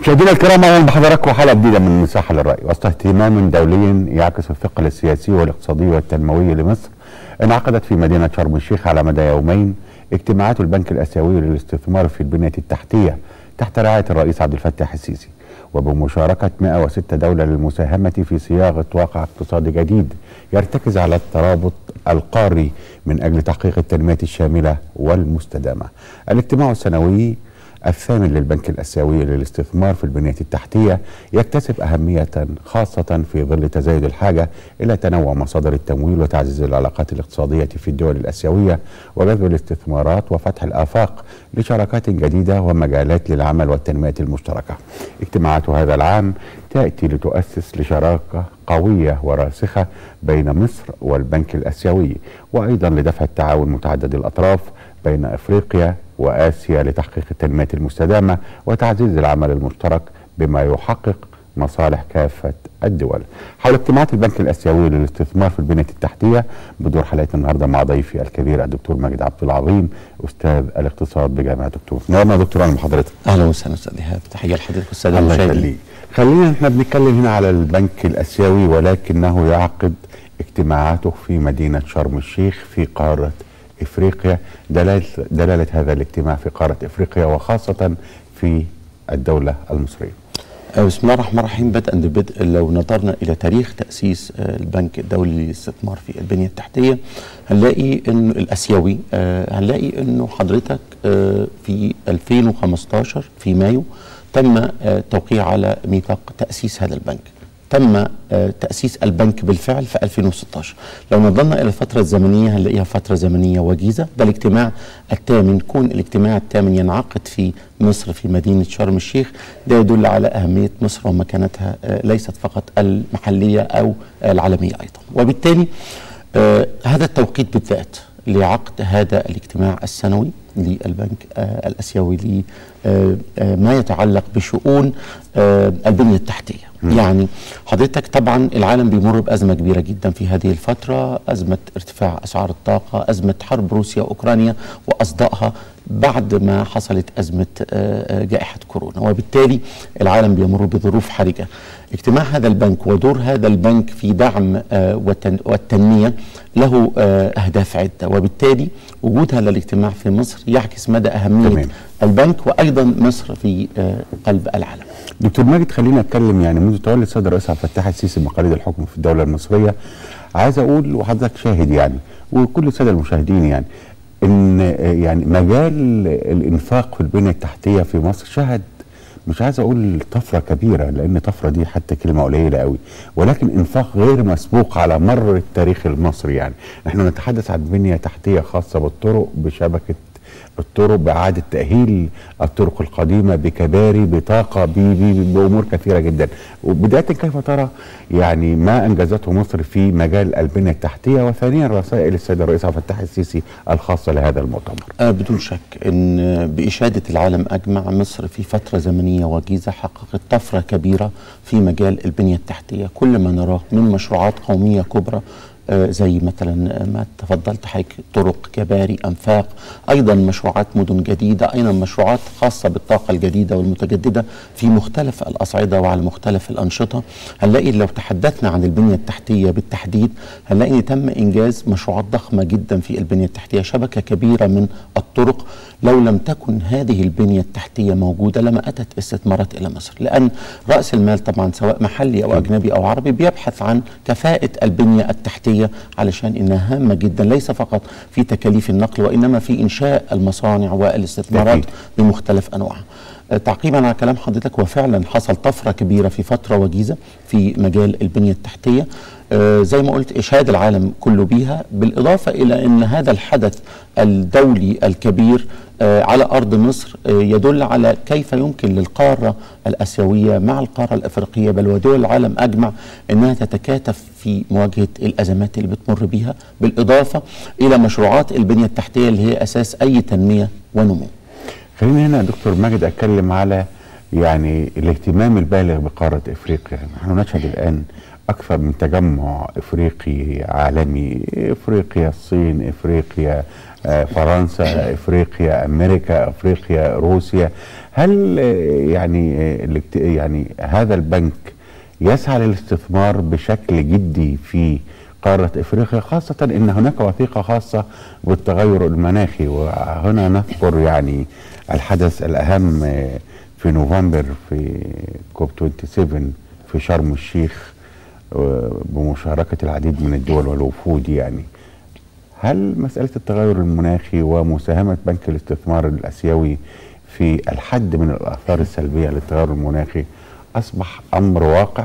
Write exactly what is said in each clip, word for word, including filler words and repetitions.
مشاهدينا الكرام، اهلا بحضراتكم حلقه جديده من مساحه للراي. وسط اهتمام دولي يعكس الثقل السياسي والاقتصادي والتنموي لمصر، انعقدت في مدينه شرم الشيخ على مدى يومين اجتماعات البنك الاسيوي للاستثمار في البنيه التحتيه تحت رعايه الرئيس عبد الفتاح السيسي، وبمشاركه مئة وستة دوله للمساهمه في صياغه واقع اقتصادي جديد يرتكز على الترابط القاري من اجل تحقيق التنميه الشامله والمستدامه. الاجتماع السنوي الثامن للبنك الآسيوي للاستثمار في البنية التحتية يكتسب أهمية خاصة في ظل تزايد الحاجة إلى تنوع مصادر التمويل وتعزيز العلاقات الاقتصادية في الدول الآسيوية وجذب الاستثمارات وفتح الآفاق لشراكات جديدة ومجالات للعمل والتنمية المشتركة. اجتماعات هذا العام تأتي لتؤسس لشراكة قوية وراسخة بين مصر والبنك الآسيوي، وأيضا لدفع التعاون متعدد الأطراف بين أفريقيا وآسيا لتحقيق التنمية المستدامة وتعزيز العمل المشترك بما يحقق مصالح كافة الدول. حول اجتماعات البنك الآسيوي للاستثمار في البنية التحتية بدور حلقة النهارده مع ضيفي الكبير الدكتور ماجد عبد العظيم، أستاذ الاقتصاد بجامعة دكتور. نعم يا دكتور، أهلا بحضرتك. أهلا وسهلا أستاذ إيهاب، تحية لحضرتك والسادة الله المشاهدين. يخليك. خلينا احنا بنتكلم هنا على البنك الآسيوي، ولكنه يعقد اجتماعاته في مدينة شرم الشيخ في قارة افريقيا. دلالة دلالة هذا الاجتماع في قارة افريقيا وخاصة في الدولة المصرية. بسم الله الرحمن الرحيم. بدءا ببدء، لو نظرنا الى تاريخ تاسيس البنك الدولي للاستثمار في البنيه التحتيه هنلاقي انه الاسيوي هنلاقي انه حضرتك في ألفين وخمستاشر في مايو تم التوقيع على ميثاق تاسيس هذا البنك. تم تأسيس البنك بالفعل في ألفين وستاشر. لو نظرنا إلى الفترة الزمنية هنلاقيها فترة زمنية وجيزة. ده الاجتماع الثامن، كون الاجتماع الثامن ينعقد في مصر في مدينة شرم الشيخ، ده يدل على أهمية مصر ومكانتها ليست فقط المحلية أو العالمية أيضا. وبالتالي آه هذا التوقيت بالذات لعقد هذا الاجتماع السنوي للبنك آه الآسيوي لما يتعلق بشؤون آه البنية التحتية. م. يعني حضرتك طبعا العالم بيمر بأزمة كبيرة جدا في هذه الفترة، أزمة ارتفاع أسعار الطاقة، أزمة حرب روسيا وأوكرانيا وأصدائها بعد ما حصلت أزمة آه جائحة كورونا، وبالتالي العالم بيمر بظروف حرجة. اجتماع هذا البنك ودور هذا البنك في دعم آه والتنمية له آه أهداف عدة، وبالتالي وجود هذا الاجتماع في مصر يعكس مدى أهمية تمام. البنك وأيضا مصر في آه قلب العالم. دكتور ماجد، خلينا نتكلم يعني منذ تولي السيد الرئيس عبد الفتاح السيسي مقاليد الحكم في الدولة المصرية، عايز أقول وحضرتك شاهد يعني وكل السادة المشاهدين يعني إن يعني مجال الإنفاق في البنية التحتية في مصر شهد، مش عايز اقول طفره كبيره لان طفره دي حتى كلمه قليله قوي، ولكن انفاق غير مسبوق على مر التاريخ المصري. يعني نحن نتحدث عن بنيه تحتيه خاصه بالطرق، بشبكه الطرق، باعاده تاهيل الطرق القديمه، بكباري، بطاقه، بامور كثيره جدا. وبدايه كيف ترى يعني ما انجزته مصر في مجال البنيه التحتيه، وثانيا رسائل السيد الرئيس عبد الفتاح السيسي الخاصه لهذا المؤتمر؟ آه بدون شك ان باشاده العالم اجمع مصر في فتره زمنيه وجيزه حققت طفره كبيره في مجال البنيه التحتيه. كل ما نراه من مشروعات قوميه كبرى آه زي مثلا ما تفضلت حضرتك، طرق، كباري، انفاق، ايضا مشروعات مدن جديده، ايضا مشروعات خاصه بالطاقه الجديده والمتجدده في مختلف الاصعده وعلى مختلف الانشطه. هنلاقي لو تحدثنا عن البنيه التحتيه بالتحديد هنلاقي ان تم انجاز مشروعات ضخمه جدا في البنيه التحتيه، شبكه كبيره من الطرق. لو لم تكن هذه البنيه التحتيه موجوده لما اتت استثمارات الى مصر، لان راس المال طبعا سواء محلي او اجنبي او عربي بيبحث عن كفاءه البنيه التحتيه، علشان انها هامه جدا ليس فقط في تكاليف النقل وانما في انشاء المصانع والاستثمارات بمختلف انواعها. تعقيبا على كلام حضرتك، وفعلا حصل طفره كبيره في فتره وجيزه في مجال البنيه التحتيه، آه زي ما قلت اشهاد العالم كله بيها، بالاضافه الى ان هذا الحدث الدولي الكبير آه على ارض مصر آه يدل على كيف يمكن للقاره الاسيويه مع القاره الافريقيه بل ودول العالم اجمع انها تتكاتف في مواجهه الازمات اللي بتمر بيها، بالاضافه الى مشروعات البنيه التحتيه اللي هي اساس اي تنميه ونمو. خليني هنا دكتور ماجد اتكلم على يعني الاهتمام البالغ بقاره افريقيا. نحن نشهد الان أكثر من تجمع إفريقي عالمي، إفريقيا الصين، إفريقيا آه، فرنسا، إفريقيا أمريكا، إفريقيا روسيا. هل آه، يعني آه، يعني هذا البنك يسعى للاستثمار بشكل جدي في قارة إفريقيا، خاصة أن هناك وثيقة خاصة بالتغير المناخي؟ وهنا نذكر يعني الحدث الأهم آه، في نوفمبر في كوب سبعة وعشرين في شرم الشيخ بمشاركة العديد من الدول والوفود. يعني هل مسألة التغير المناخي ومساهمة بنك الاستثمار الآسيوي في الحد من الآثار السلبية للتغير المناخي أصبح أمر واقع؟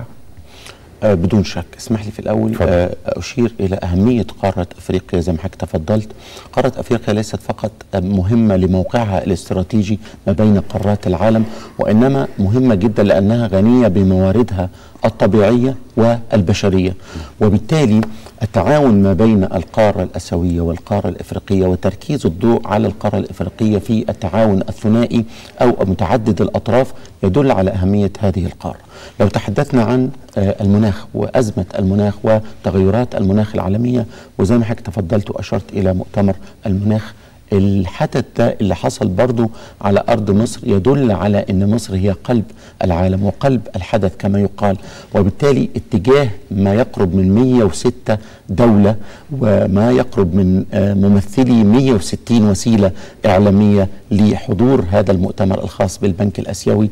آه بدون شك. اسمح لي في الأول آه أشير إلى أهمية قارة أفريقيا. زي ما حضرتك تفضلت، قارة أفريقيا ليست فقط مهمة لموقعها الاستراتيجي ما بين قارات العالم، وإنما مهمة جدا لأنها غنية بمواردها الطبيعية والبشرية، وبالتالي التعاون ما بين القارة الآسيوية والقارة الإفريقية وتركيز الضوء على القارة الإفريقية في التعاون الثنائي أو متعدد الأطراف يدل على أهمية هذه القارة. لو تحدثنا عن المناخ وأزمة المناخ وتغيرات المناخ العالمية، وزي ما حضرتك تفضلت وأشرت إلى مؤتمر المناخ، الحدث ده اللي حصل برضو على أرض مصر يدل على أن مصر هي قلب العالم وقلب الحدث كما يقال، وبالتالي اتجاه ما يقرب من مئة وستة دولة وما يقرب من ممثلي مئة وستين وسيلة إعلامية لحضور هذا المؤتمر الخاص بالبنك الآسيوي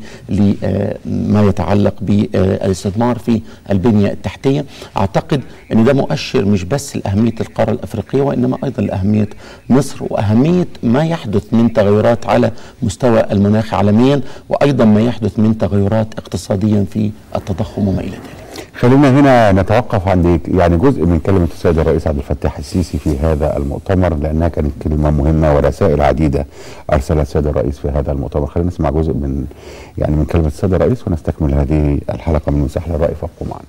لما يتعلق بالاستثمار في البنية التحتية. أعتقد أن ده مؤشر مش بس لأهمية القارة الأفريقية، وإنما أيضا لأهمية مصر وأهمية ما يحدث من تغيرات على مستوى المناخ عالميا، وأيضا ما يحدث من تغيرات اقتصاديا في التضخم وما إلى ذلك. خلينا هنا نتوقف عند يعني جزء من كلمة السيد الرئيس عبد الفتاح السيسي في هذا المؤتمر، لأنها كانت كلمة مهمة ورسائل عديدة أرسلها السيد الرئيس في هذا المؤتمر. خلينا نسمع جزء من يعني من كلمة السيد الرئيس ونستكمل هذه الحلقة من مساحة الرأي، فابقوا معنا.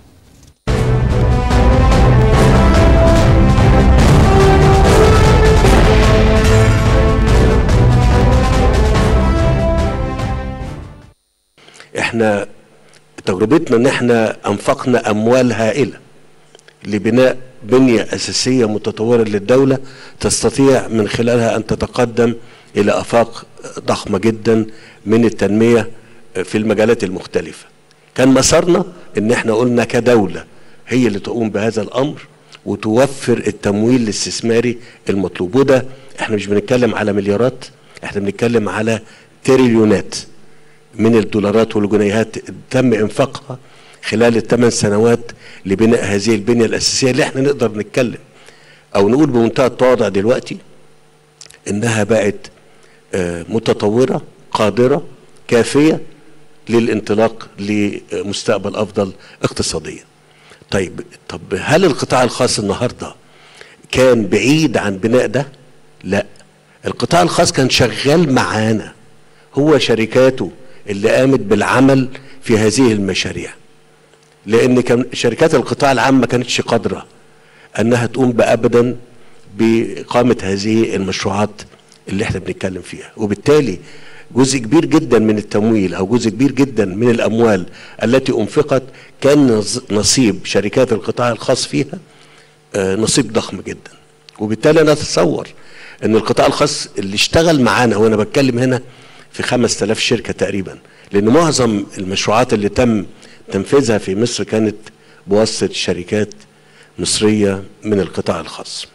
احنا تجربتنا ان احنا انفقنا اموال هائلة لبناء بنية اساسية متطورة للدولة تستطيع من خلالها ان تتقدم الى افاق ضخمة جدا من التنمية في المجالات المختلفة. كان مسارنا ان احنا قلنا كدولة هي اللي تقوم بهذا الامر وتوفر التمويل الاستثماري المطلوب، وده احنا مش بنتكلم على مليارات، احنا بنتكلم على تريليونات من الدولارات والجنيهات تم انفاقها خلال الثمان سنوات لبناء هذه البنية الأساسية اللي احنا نقدر نتكلم او نقول بمنتهى التواضع دلوقتي انها بقت متطورة قادرة كافية للانطلاق لمستقبل افضل اقتصاديا. طيب طب هل القطاع الخاص النهاردة كان بعيد عن بناء ده؟ لا، القطاع الخاص كان شغال معانا، هو شركاته اللي قامت بالعمل في هذه المشاريع، لان كان شركات القطاع العام ما كانتش قادرة انها تقوم بابدا بإقامة هذه المشروعات اللي احنا بنتكلم فيها، وبالتالي جزء كبير جدا من التمويل او جزء كبير جدا من الاموال التي انفقت كان نصيب شركات القطاع الخاص فيها نصيب ضخم جدا. وبالتالي انا اتصور ان القطاع الخاص اللي اشتغل معانا، وانا بتكلم هنا في خمسة آلاف شركة تقريبا، لان معظم المشروعات اللي تم تنفيذها في مصر كانت بواسطة شركات مصرية من القطاع الخاص.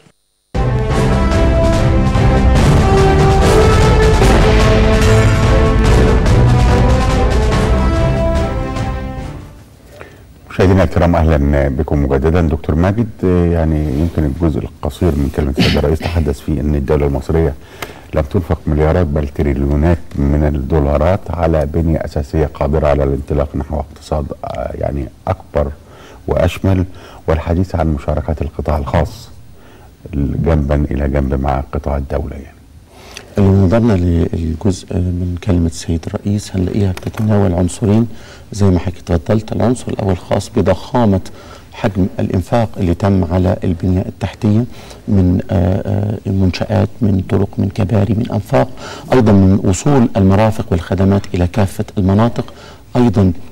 مشاهدينا الكرام، اهلا بكم مجددا. دكتور ماجد، يعني يمكن الجزء القصير من كلمه السيد الرئيس تحدث فيه ان الدوله المصريه لم تنفق مليارات بل تريليونات من الدولارات على بنيه اساسيه قادره على الانطلاق نحو اقتصاد يعني اكبر واشمل، والحديث عن مشاركات القطاع الخاص جنبا الى جنب مع قطاع الدوله. يعني لو نظرنا للجزء من كلمة السيد الرئيس هنلاقيها بتتناول عنصرين زي ما حكيت تفضلت. العنصر الأول خاص بضخامة حجم الإنفاق اللي تم على البنية التحتية من منشآت، من طرق، من كباري، من أنفاق، أيضا من وصول المرافق والخدمات إلى كافة المناطق، أيضا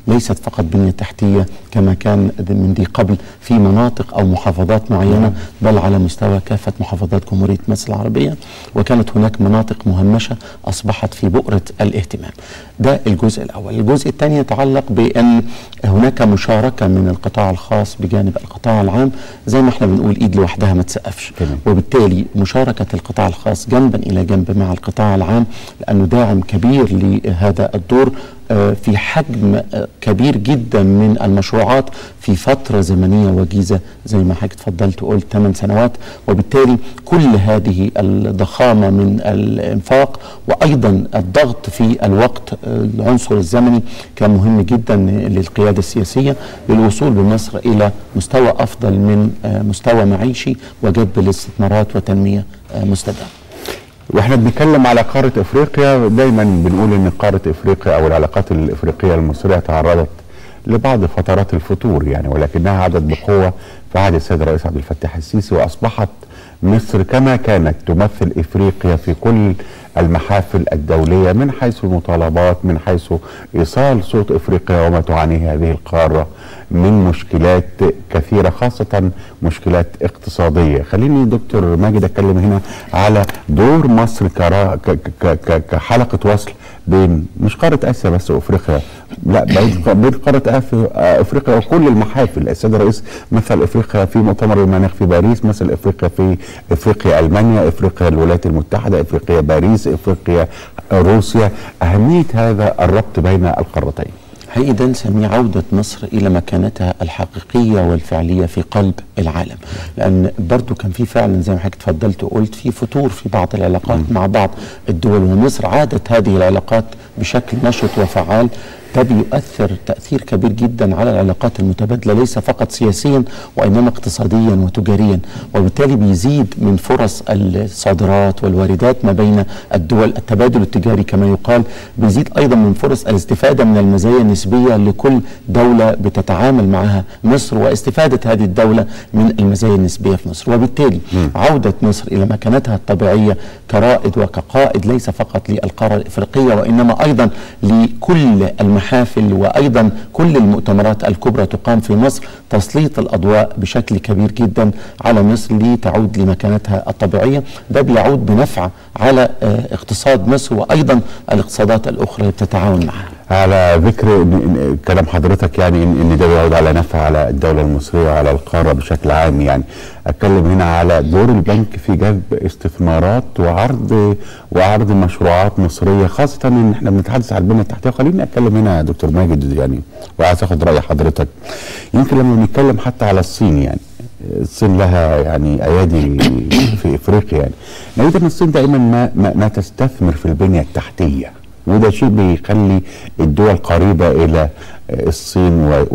ليست فقط بنية تحتية كما كان من ذي قبل في مناطق أو محافظات معينة، بل على مستوى كافة محافظات جمهورية مصر العربية، وكانت هناك مناطق مهمشة أصبحت في بؤرة الاهتمام. ده الجزء الأول. الجزء الثاني يتعلق بأن هناك مشاركة من القطاع الخاص بجانب القطاع العام، زي ما احنا بنقول ايد لوحدها ما تسقفش، وبالتالي مشاركة القطاع الخاص جنبا إلى جنب مع القطاع العام، لأنه داعم كبير لهذا الدور في حجم كبير جدا من المشروعات في فترة زمنية وجيزة زي ما حضرتك اتفضلت وقلت ثمان سنوات، وبالتالي كل هذه الضخامة من الإنفاق وأيضا الضغط في الوقت العنصر الزمني كان مهم جدا للقيادة السياسية للوصول بمصر إلى مستوى أفضل من مستوى معيشي وجذب الاستثمارات وتنمية مستدامة. واحنا بنتكلم على قارة افريقيا دايما بنقول ان قارة افريقيا او العلاقات الافريقية المصرية تعرضت لبعض فترات الفتور يعني، ولكنها عادت بقوة في عهد السيد الرئيس عبد الفتاح السيسي، واصبحت مصر كما كانت تمثل افريقيا في كل المحافل الدولية من حيث المطالبات، من حيث ايصال صوت افريقيا وما تعانيه هذه القارة من مشكلات كثيرة، خاصة مشكلات اقتصادية. خليني دكتور ماجد اتكلم هنا على دور مصر كحلقة وصل بين مش قارة اسيا بس وافريقيا، لا بين قارة افريقيا وكل المحافل. السيد الرئيس مثل افريقيا في مؤتمر المناخ في باريس، مثل افريقيا في افريقيا المانيا، افريقيا الولايات المتحدة، افريقيا باريس، افريقيا روسيا. اهمية هذا الربط بين القارتين حقيقي ده نسميه عودة مصر إلى مكانتها الحقيقية والفعلية في قلب العالم، لأن برضو كان في فعلا زي ما حضرتك اتفضلت وقلت في فتور في بعض العلاقات مع بعض الدول، ومصر عادت هذه العلاقات بشكل نشط وفعال. ده بيؤثر تأثير كبير جدا على العلاقات المتبادلة، ليس فقط سياسيا وإنما اقتصاديا وتجاريا، وبالتالي بيزيد من فرص الصادرات والواردات ما بين الدول. التبادل التجاري كما يقال بيزيد أيضا من فرص الاستفادة من المزايا النسبية لكل دولة بتتعامل معها مصر، واستفادة هذه الدولة من المزايا النسبية في مصر. وبالتالي م. عودة مصر إلى مكانتها الطبيعية كرائد وكقائد ليس فقط للقارة الإفريقية وإنما أيضا لكل المحافل وأيضا كل المؤتمرات الكبرى تقام في مصر، تسليط الأضواء بشكل كبير جدا على مصر لتعود لمكانتها الطبيعية. ده بيعود بنفع على اقتصاد مصر وأيضا الاقتصادات الأخرى اللي بتتعاون معها. على ذكر كلام حضرتك يعني ان ده بيعود على نفع على الدولة المصرية وعلى القارة بشكل عام، يعني اتكلم هنا على دور البنك في جذب استثمارات وعرض وعرض مشروعات مصرية، خاصة ان احنا بنتحدث عن البنية التحتية. خليني اتكلم هنا يا دكتور ماجد يعني، وعايز اخد رأي حضرتك. يمكن لما بنتكلم حتى على الصين، يعني الصين لها يعني ايادي في افريقيا، يعني نريد ان الصين دائما ما, ما, ما تستثمر في البنية التحتية، وده شيء بيخلي الدول قريبة إلى الصين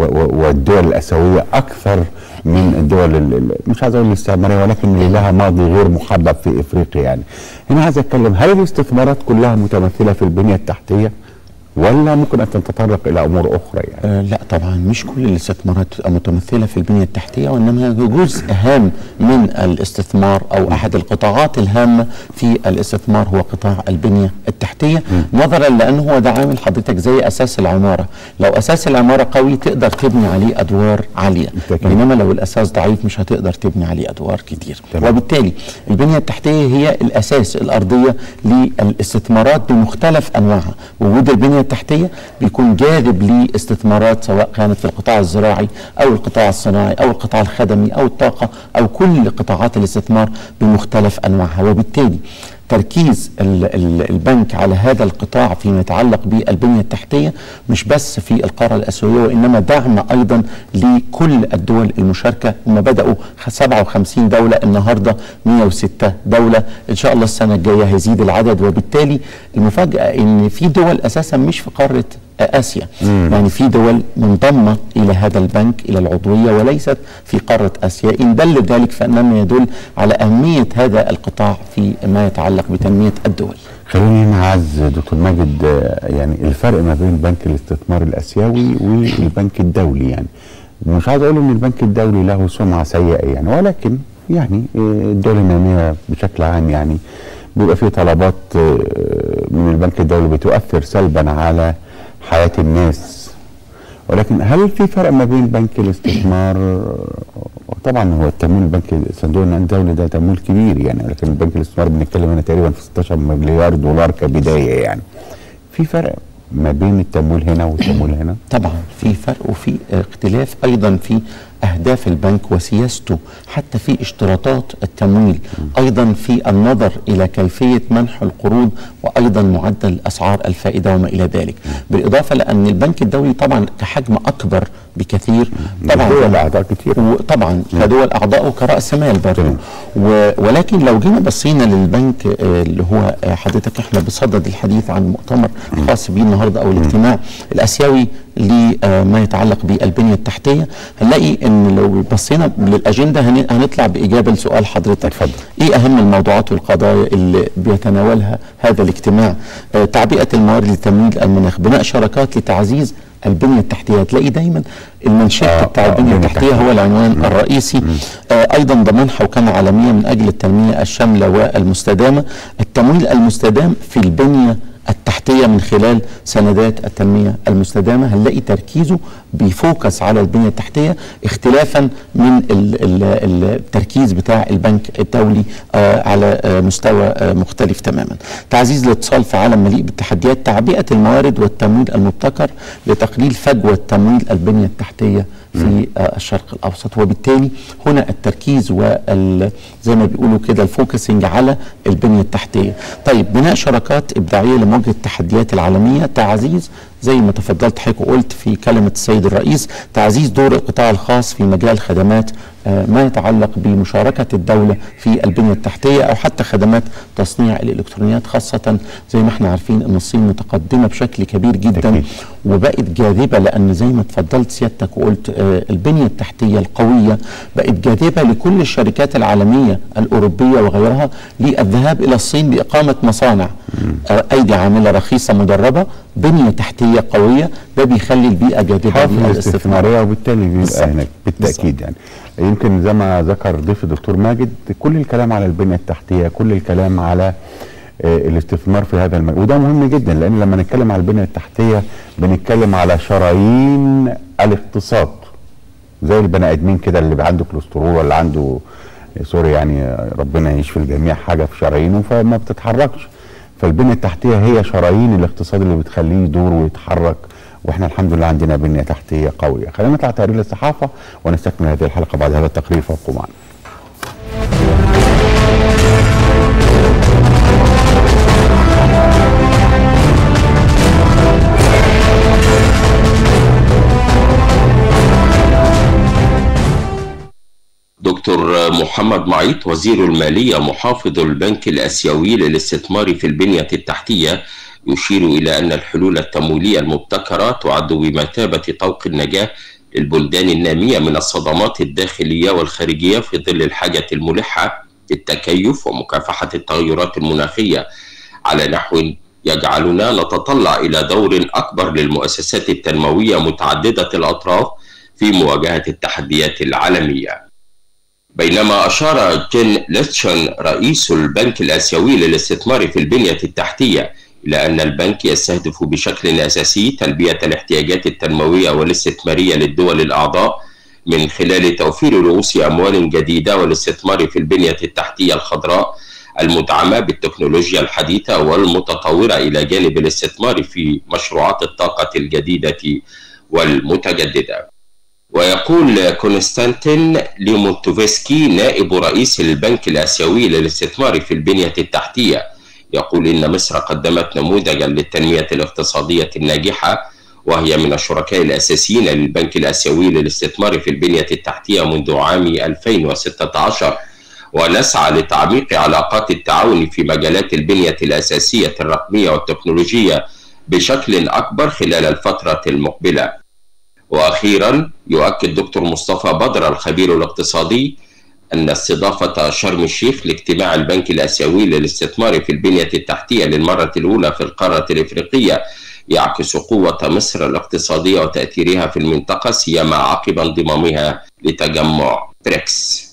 والدول الآسيوية أكثر من الدول مش عايز أقول الاستعمارية، ولكن اللي لها ماضي غير محبب في إفريقيا. يعني هنا عايز أتكلم، هل الاستثمارات كلها متمثلة في البنية التحتية ولا ممكن أن تتطرق إلى أمور أخرى؟ يعني آه لا طبعا مش كل الاستثمارات متمثلة في البنية التحتية، وإنما جزء هام من الاستثمار أو أحد القطاعات الهامة في الاستثمار هو قطاع البنية التحتية، م. نظرا لأنه هو ده عامل حضرتك زي أساس العمارة. لو أساس العمارة قوي تقدر تبني عليه أدوار عالية، بينما لو الأساس ضعيف مش هتقدر تبني عليه أدوار كتير. تمام. وبالتالي البنية التحتية هي الأساس الأرضية للاستثمارات بمختلف أنواعها. وجود البنية التحتية بيكون جاذب لاستثمارات سواء كانت في القطاع الزراعي أو القطاع الصناعي أو القطاع الخدمي أو الطاقة أو كل قطاعات الاستثمار بمختلف أنواعها. وبالتالي تركيز البنك على هذا القطاع فيما يتعلق بالبنية التحتية مش بس في القارة الآسيوية، وإنما دعم أيضا لكل الدول المشاركة. هم بدأوا سبعة وخمسين دولة، النهاردة مئة وستة دولة، إن شاء الله السنة الجاية هيزيد العدد. وبالتالي المفاجأة إن في دول أساسا مش في قارة آسيا، مم. يعني في دول منضمة إلى هذا البنك إلى العضوية وليست في قارة آسيا. إن دل ذلك فإنما يدل على أهمية هذا القطاع في ما يتعلق بتنمية الدول. خليني نعز دكتور ماجد، يعني الفرق ما بين بنك الاستثمار الآسيوي والبنك الدولي، يعني مش عايز أقول إن البنك الدولي له سمعة سيئة يعني، ولكن يعني الدول النامية بشكل عام يعني بيبقى فيه طلبات من البنك الدولي بتؤثر سلبا على حياة الناس، ولكن هل في فرق ما بين بنك الاستثمار؟ طبعا هو التمويل البنك صندوق النقد الدولي ده تمويل كبير يعني، لكن البنك الاستثمار بنتكلم هنا تقريبا في ستاشر مليار دولار كبدايه يعني. في فرق ما بين التمويل هنا والتمويل هنا؟ طبعا في فرق، وفي اختلاف ايضا في اهداف البنك وسياسته، حتى في اشتراطات التمويل، ايضا في النظر الى كيفيه منح القروض، وايضا معدل اسعار الفائده وما الى ذلك. بالاضافه لان البنك الدولي طبعا كحجم اكبر بكثير، طبعا دول اعضاء كتير، وطبعا كدول اعضاء وكراس مال برضه. ولكن لو جينا بصينا للبنك اللي هو حضرتك احنا بصدد الحديث عن مؤتمر خاص بيه النهارده او الاجتماع الاسيوي لما يتعلق بالبنيه التحتيه، هنلاقي ان لو بصينا للاجنده هنطلع باجابه لسؤال حضرتك. اتفضل. ايه اهم الموضوعات والقضايا اللي بيتناولها هذا الاجتماع؟ آه تعبئه الموارد لتمويل المناخ، بناء شراكات لتعزيز البنيه التحتيه. تلاقي دايما المنشط آه بتاع آه البنيه التحتيه هو العنوان مم. الرئيسي. آه ايضا ضمان حوكمه عالميه من اجل التنميه الشامله والمستدامه. التمويل المستدام في البنيه التحتيه من خلال سندات التنميه المستدامه، هنلاقي تركيزه بيفوكس على البنيه التحتيه اختلافا من التركيز بتاع البنك الدولي آه على آه مستوى آه مختلف تماما. تعزيز الاتصال في عالم مليء بالتحديات، تعبئه الموارد والتمويل المبتكر لتقليل فجوه تمويل البنيه التحتيه في آه الشرق الاوسط. وبالتالي هنا التركيز وال زي ما بيقولوا كده الفوكسنج على البنيه التحتيه. طيب بناء شراكات ابداعيه لمواجهه التحديات العالميه، تعزيز زي ما تفضلت حضرتك وقلت في كلمه السيد الرئيس، تعزيز دور القطاع الخاص في مجال خدمات آه ما يتعلق بمشاركه الدوله في البنيه التحتيه، او حتى خدمات تصنيع الالكترونيات، خاصه زي ما احنا عارفين ان الصين متقدمه بشكل كبير جدا وبقت جاذبه، لان زي ما تفضلت سيادتك وقلت آه البنيه التحتيه القويه بقت جاذبه لكل الشركات العالميه الاوروبيه وغيرها للذهاب الى الصين لاقامه مصانع. آه ايدي عامله رخيصه مدربه، بنيه تحتيه قويه، ده بيخلي البيئه جاذبه للاستثماريه، وبالتالي بيبقى هناك بالتاكيد يعني. يمكن زي ما ذكر ضيف الدكتور ماجد، كل الكلام على البنيه التحتيه، كل الكلام على آه الاستثمار في هذا المجال، وده مهم جدا، لان لما نتكلم على البنيه التحتيه بنتكلم على شرايين الاقتصاد، زي البني ادمين كده اللي عنده كوليسترول ولا عنده سوري يعني ربنا يشفي الجميع حاجه في شرايينه فما بتتحركش. فالبنيه التحتيه هي شرايين الاقتصاد اللي بتخليه يدور ويتحرك، واحنا الحمد لله عندنا بنيه تحتيه قويه. خلينا نطلع تقرير للصحافه ونستكمل هذه الحلقه بعد هذا التقرير، فابقوا معنا. دكتور محمد معيط وزير المالية محافظ البنك الآسيوي للاستثمار في البنية التحتية يشير إلى أن الحلول التمويلية المبتكرة تعد بمثابة طوق النجاة للبلدان النامية من الصدمات الداخلية والخارجية في ظل الحاجة الملحة للتكيف ومكافحة التغيرات المناخية، على نحو يجعلنا نتطلع إلى دور أكبر للمؤسسات التنموية متعددة الأطراف في مواجهة التحديات العالمية. بينما أشار جين ليتشن رئيس البنك الآسيوي للاستثمار في البنية التحتية إلى أن البنك يستهدف بشكل أساسي تلبية الاحتياجات التنموية والاستثمارية للدول الأعضاء من خلال توفير رؤوس أموال جديدة والاستثمار في البنية التحتية الخضراء المدعمة بالتكنولوجيا الحديثة والمتطورة، إلى جانب الاستثمار في مشروعات الطاقة الجديدة والمتجددة. ويقول كونستانتين ليمونتوفسكي نائب رئيس البنك الآسيوي للاستثمار في البنية التحتية، يقول إن مصر قدمت نموذجا للتنمية الاقتصادية الناجحة، وهي من الشركاء الأساسيين للبنك الآسيوي للاستثمار في البنية التحتية منذ عام ألفين وستة عشر، ونسعى لتعميق علاقات التعاون في مجالات البنية الأساسية الرقمية والتكنولوجية بشكل أكبر خلال الفترة المقبلة. وأخيرا يؤكد دكتور مصطفى بدر الخبير الاقتصادي أن استضافة شرم الشيخ لاجتماع البنك الآسيوي للاستثمار في البنية التحتية للمرة الأولى في القارة الإفريقية يعكس قوة مصر الاقتصادية وتأثيرها في المنطقة، سيما عقب انضمامها لتجمع بريكس.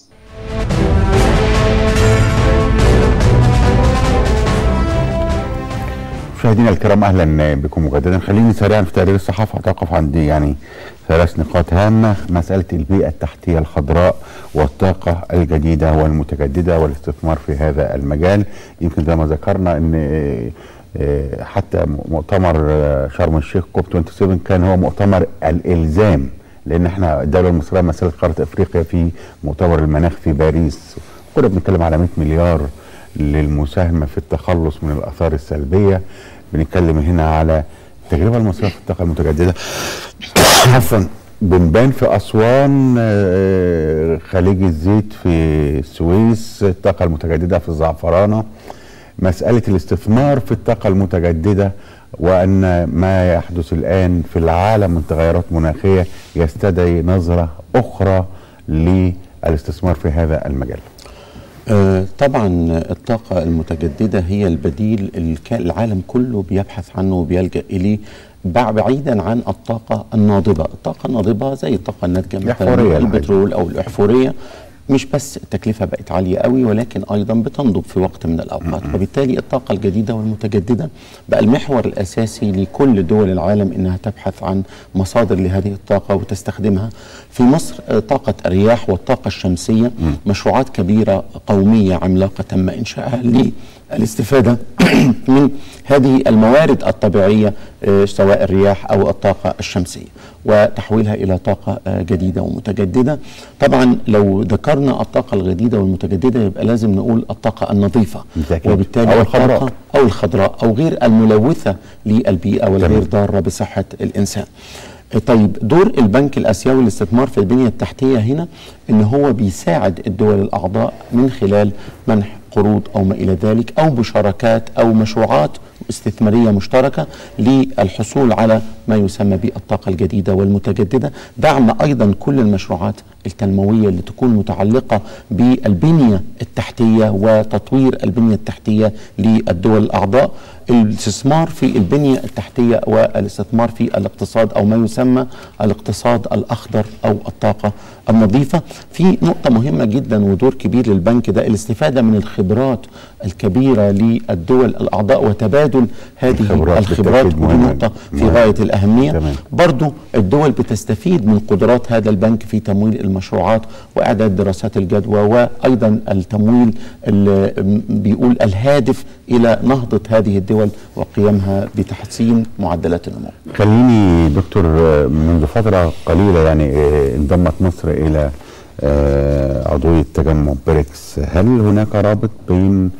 مشاهدينا الكرام اهلا بكم مجددا. خليني سريعا في تقرير الصحافه اتوقف عند يعني ثلاث نقاط هامه: مساله البيئه التحتيه الخضراء والطاقه الجديده والمتجدده والاستثمار في هذا المجال. يمكن زي ما ذكرنا ان حتى مؤتمر شرم الشيخ كوب سبعة وعشرين كان هو مؤتمر الالزام، لان احنا الدوله المصريه مثلت قاره افريقيا في مؤتمر المناخ في باريس، كنا بنتكلم على مئة مليار للمساهمه في التخلص من الاثار السلبيه. بنتكلم هنا على التجربه المصريه في الطاقه المتجدده. حسن بنبان في اسوان، خليج الزيت في السويس، الطاقه المتجدده في الزعفرانه، مساله الاستثمار في الطاقه المتجدده، وان ما يحدث الان في العالم من تغيرات مناخيه يستدعي نظره اخرى للاستثمار في هذا المجال. آه طبعا الطاقة المتجددة هي البديل اللي العالم كله بيبحث عنه وبيلجأ إليه، بعيدا عن الطاقة الناضبة. الطاقة الناضبة زي الطاقة الناتجة مثلا البترول أو الأحفورية، مش بس التكلفة بقت عالية قوي، ولكن أيضا بتنضب في وقت من الأوقات. وبالتالي الطاقة الجديدة والمتجددة بقى المحور الأساسي لكل دول العالم إنها تبحث عن مصادر لهذه الطاقة وتستخدمها. في مصر طاقة الرياح والطاقة الشمسية مشروعات كبيرة قومية عملاقة تم إنشائها للاستفادة من هذه الموارد الطبيعية، سواء الرياح أو الطاقة الشمسية، وتحويلها إلى طاقة جديدة ومتجددة. طبعا لو ذكرنا الطاقة الجديدة والمتجددة يبقى لازم نقول الطاقة النظيفة، وبالتالي أو الخضراء أو الخضراء أو غير الملوثة للبيئة والغير ضارة بصحة الإنسان. طيب، دور البنك الآسيوي للاستثمار في البنية التحتية هنا إن هو بيساعد الدول الأعضاء من خلال منح قروض أو ما إلى ذلك، أو بشراكات أو مشروعات استثمارية مشتركة للحصول على ما يسمى بالطاقة الجديدة والمتجددة. دعم أيضا كل المشروعات التنموية اللي تكون متعلقة بالبنية التحتية وتطوير البنية التحتية للدول الأعضاء. الاستثمار في البنية التحتية والاستثمار في الاقتصاد أو ما يسمى الاقتصاد الأخضر أو الطاقة النظيفة. في نقطة مهمة جدا ودور كبير للبنك ده، الاستفادة من الخبرات الكبيرة للدول الأعضاء وتبادل هذه الخبرات, الخبرات ودي نقطة في غاية الأهمية. تمام. برضو الدول بتستفيد من قدرات هذا البنك في تمويل المشروعات وإعداد دراسات الجدوى، وأيضا التمويل اللي بيقول الهادف إلى نهضة هذه الدول وقيامها بتحسين معدلات النمو. خليني دكتور، منذ فترة قليلة يعني انضمت مصر إلى عضوية تجمع بريكس. هل هناك رابط بين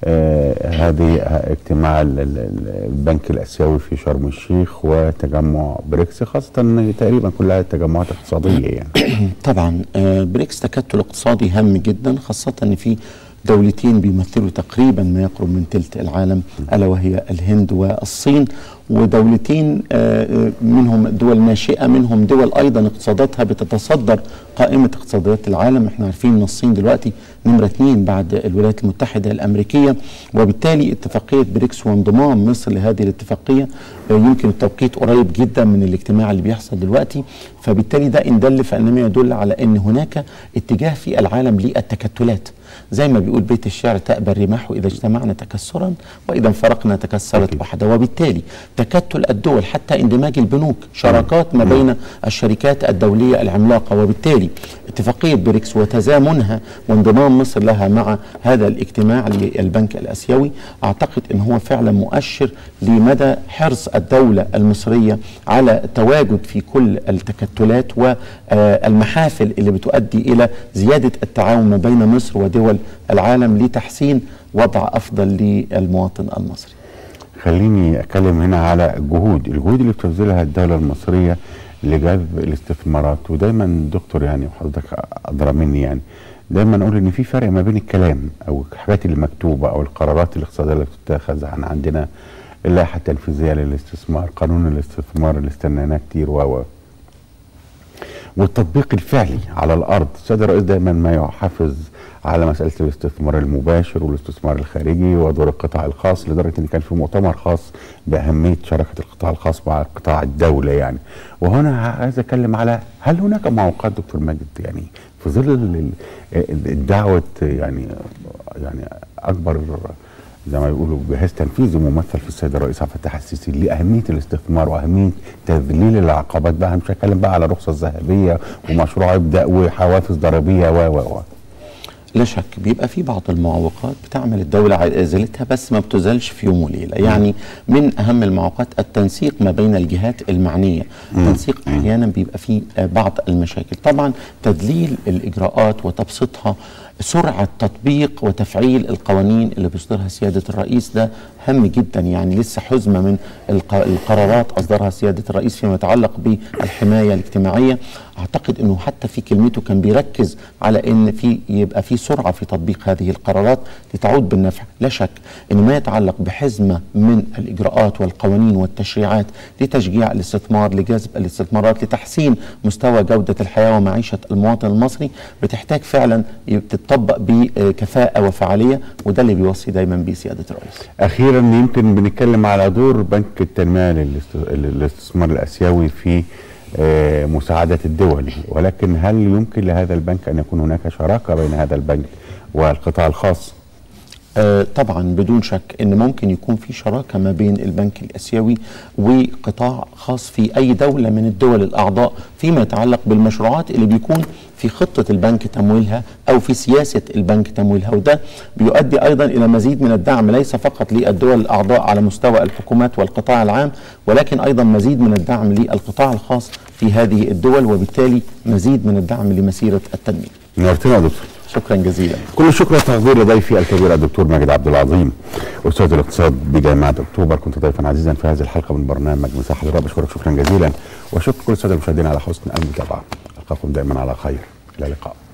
هذه اجتماع البنك الآسيوي في شرم الشيخ وتجمع بريكس، خاصة تقريبا كلها تجمعات اقتصادية يعني؟ طبعا بريكس تكتل اقتصادي هام جدا، خاصة ان في دولتين بيمثلوا تقريبا ما يقرب من ثلث العالم، ألا وهي الهند والصين، ودولتين منهم دول ناشئة، منهم دول أيضا اقتصاداتها بتتصدر قائمة اقتصاديات العالم. احنا عارفين ان الصين دلوقتي نمرة اثنين بعد الولايات المتحدة الأمريكية، وبالتالي اتفاقية بريكس وانضمام مصر لهذه الاتفاقية يمكن التوقيت قريب جدا من الاجتماع اللي بيحصل دلوقتي. فبالتالي ده إن دل فإنما يدل على أن هناك اتجاه في العالم للتكتلات، زي ما بيقول بيت الشعر: تأبى الرماح إذا اجتمعنا تكسرا وإذا انفرقنا تكسرت وحدة. وبالتالي تكتل الدول، حتى اندماج البنوك، شراكات ما بين الشركات الدولية العملاقة، وبالتالي اتفاقية بريكس وتزامنها وانضمام مصر لها مع هذا الاجتماع للبنك الآسيوي، أعتقد أن هو فعلا مؤشر لمدى حرص الدولة المصرية على التواجد في كل التكتلات والمحافل اللي بتؤدي إلى زيادة التعاون ما بين مصر ودول العالم لتحسين وضع أفضل للمواطن المصري. خليني أتكلم هنا على الجهود الجهود اللي بتبذلها الدولة المصرية لجذب الاستثمارات. ودايما دكتور يعني وحضرتك أدرى مني، يعني دايما نقول إن في فرق ما بين الكلام أو الحاجات اللي مكتوبة أو القرارات الاقتصادية اللي بتتخذ. عن عندنا اللائحة التنفيذية للاستثمار، قانون الاستثمار اللي استنيناه كتير، و والتطبيق الفعلي على الأرض. السيد الرئيس دايما ما يحافظ على مسألة الاستثمار المباشر والاستثمار الخارجي ودور القطاع الخاص، لدرجة ان كان في مؤتمر خاص بأهمية شراكة القطاع الخاص مع قطاع الدولة يعني. وهنا عايز اتكلم على هل هناك معوقات دكتور ماجد يعني في ظل الدعوة يعني يعني أكبر زي ما بيقولوا جهاز تنفيذي ممثل في السيد الرئيس عبد الفتاح السيسي لأهمية الاستثمار وأهمية تذليل العقبات. بقى مش هتكلم بقى على الرخصة الذهبية ومشروع يبدأ وحوافز ضريبية و و و لا شك بيبقى في بعض المعوقات بتعمل الدولة على إزالتها، بس ما بتزالش في يوم وليلة. يعني من أهم المعوقات التنسيق ما بين الجهات المعنية. التنسيق أحيانا بيبقى فيه بعض المشاكل. طبعا تدليل الإجراءات وتبسيطها، سرعة تطبيق وتفعيل القوانين اللي بيصدرها سيادة الرئيس ده هام جدا. يعني لسه حزمة من القرارات أصدرها سيادة الرئيس فيما يتعلق بالحماية الاجتماعية. أعتقد أنه حتى في كلمته كان بيركز على أن في يبقى في سرعة في تطبيق هذه القرارات لتعود بالنفع. لا شك أن ما يتعلق بحزمة من الإجراءات والقوانين والتشريعات لتشجيع الاستثمار، لجذب الاستثمارات، لتحسين مستوى جودة الحياة ومعيشة المواطن المصري، بتحتاج فعلا تطبق بكفاءة وفعالية، وده اللي بيوصي دايما بيه سيادة الرئيس. أخيرا يمكن بنتكلم على دور بنك التنمية للاستثمار الآسيوي في مساعدة الدول، ولكن هل يمكن لهذا البنك أن يكون هناك شراكة بين هذا البنك والقطاع الخاص؟ آه طبعا بدون شك ان ممكن يكون في شراكه ما بين البنك الاسيوي وقطاع خاص في اي دوله من الدول الاعضاء فيما يتعلق بالمشروعات اللي بيكون في خطه البنك تمويلها او في سياسه البنك تمويلها، وده بيؤدي ايضا الى مزيد من الدعم ليس فقط للدول الاعضاء على مستوى الحكومات والقطاع العام، ولكن ايضا مزيد من الدعم للقطاع الخاص في هذه الدول، وبالتالي مزيد من الدعم لمسيره التنميه. نورتنا يا دكتور. شكرا جزيلا. كل الشكر والتقدير لضيفي الكبير الدكتور ماجد عبد العظيم، استاذ الاقتصاد بجامعه اكتوبر. كنت ضيفا عزيزا في هذه الحلقه من برنامج مساحه للرأي. بشكرك شكرا جزيلا، وشكر كل الساده المشاهدين على حسن المتابعه. القاكم دائما على خير. الى اللقاء.